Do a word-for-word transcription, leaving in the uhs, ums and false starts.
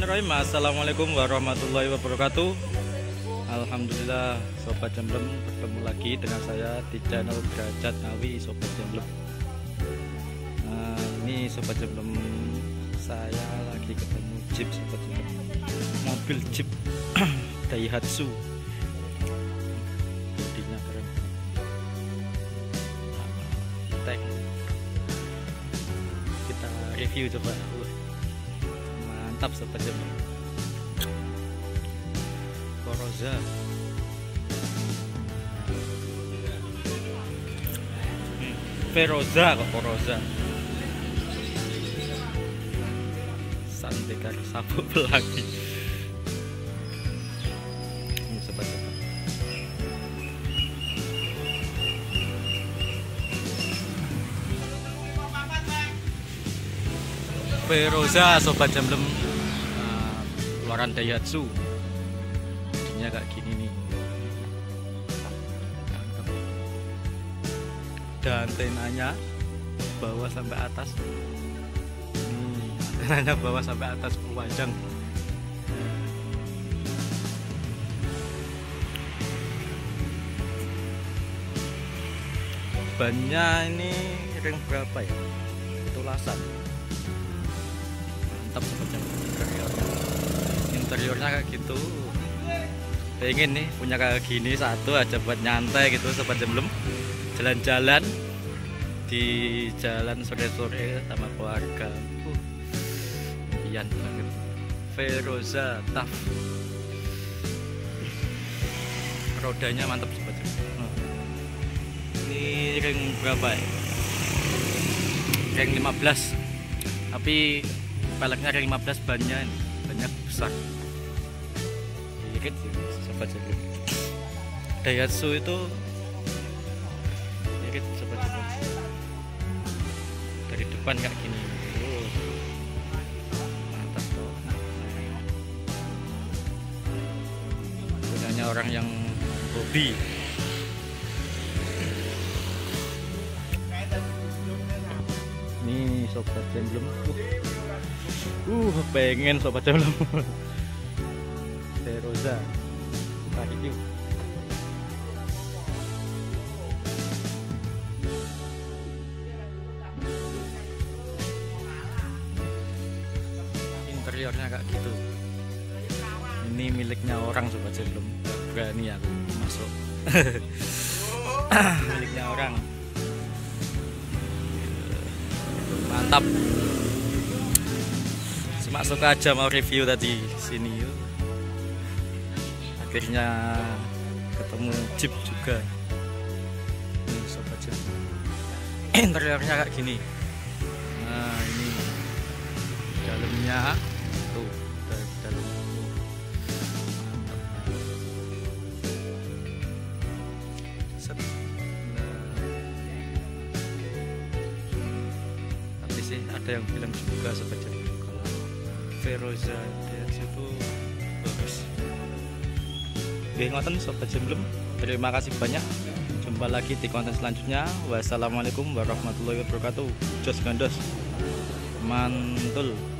Bismillahirrahmanirrahim. Assalamualaikum warahmatullahi wabarakatuh. Alhamdulillah Sobat Jemblem, bertemu lagi dengan saya di channel Derajat Ngawi Sobat Jemblem. Nah, ini Sobat Jemblem, saya lagi ketemu Jeep Sobat Jemblem, mobil Jeep Daihatsu. Bodinya keren, tank. Kita review coba. Mantap Sobat Jemblem. Coroza. Hmm. Veroza kok Coroza. Santika sabuk pelangi. Ini Sobat Jemblem. Veroza Sobat Jemblem, uh, keluaran Daihatsu. Jadinya kayak gini nih. Mantap. Dan antenanya bawah sampai atas. Hmm, antenanya bawah sampai atas panjang. Bannya ini ring berapa ya? Tulasan. Mantap Sobat Jemblem. Interiornya, interiornya kayak gitu. Pengen nih punya kayak gini satu aja buat nyantai gitu Sobat Jemblem, jalan-jalan di jalan sore-sore sama keluarga. Uh, impian banget. Veroza Tough. Rodanya mantap Sobat Jemblem. Uh. Ini ring berapa ya? Ring lima belas. Tapi peleknya ring lima belas, bannya ini banyak besar. Irit sih Sobat Jemblem. Daihatsu itu irit Sobat Jemblem. Dari depan kayak gini. Oh, mantap tuh. Punyanya orang yang hobi. Nih Sobat Jemblem. Uh, uh pengen Sobat Jemblem. Veroza. Kita review. Interiornya kayak gitu. Ini miliknya orang Sobat Jemblem. Berani aku masuk. Miliknya orang. Mantap. Masuk aja mau review tadi sini yuk. Akhirnya ketemu Jeep juga. Ini Sobat Jemblem. Interiornya kayak gini. Nah ini dalamnya tuh, dari dalam. Mantap. Set. Nah. Tapi sih ada yang bilang juga Sobat Jemblem, Veroza itu bagus. Oke, ngoten Sobat Jemblem, terima kasih banyak. Jumpa lagi di konten selanjutnya. Wassalamualaikum warahmatullahi wabarakatuh. Jos gandos mantul.